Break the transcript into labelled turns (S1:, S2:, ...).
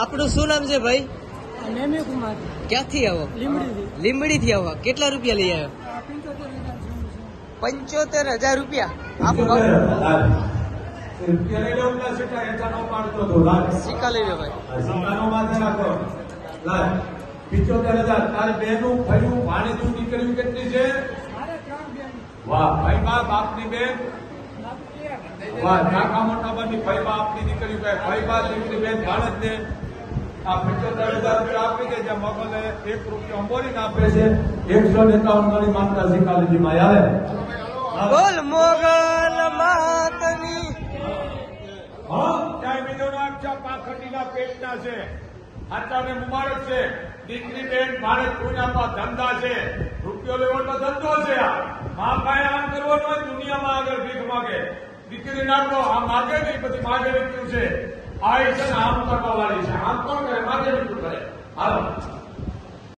S1: આપણું શું નામ છે ભાઈ?
S2: નેમી કુમાર.
S1: ક્યાંથી આવો?
S2: લીમડીથી.
S1: લીમડીથી આવો. કેટલા રૂપિયા લઈ આવ્યો? 75,000 રૂપિયા. સિક્કા લઈ લો ભાઈ.
S3: 75,000. તારે બેનું ભાઈનું ભાણેજું દીકરીઓ કેટલી છે? વાહ ભાઈ બા બાપની બેન. વાહ કાકા મોટા બાની ભાઈ બાપની દીકરીઓ કહે ભાઈ બા દીકરી બેન ભાણેજ ને આ 75,000 રૂપિયા આપી દે. જ્યાં મગલે 1 રૂપિયો અંબોરીને આપે છે. 151 ગણી માનતા શીખાલીજીમાં આવે.
S1: બોલ મોગલ માતની.
S3: હા ત્યાં બીજો નામ પાખંડીના પેટના છે. આચાને મુબારક છે. દીકરી બેન મારે કોઈના ધંધા છે. રૂપિયો લેવો તો ધંધો છે. આ મા પાસે આમ કરવાનું હોય દુનિયામાં આગળ ભીખ માગે. દીકરી નાખો આ માગે નહીં પછી માગે નીકળ્યું છે. આ છે ને આમ કરવા વાળી છે. આમ કોણ કરે? માગે નીકળ્યું કરે. હાલો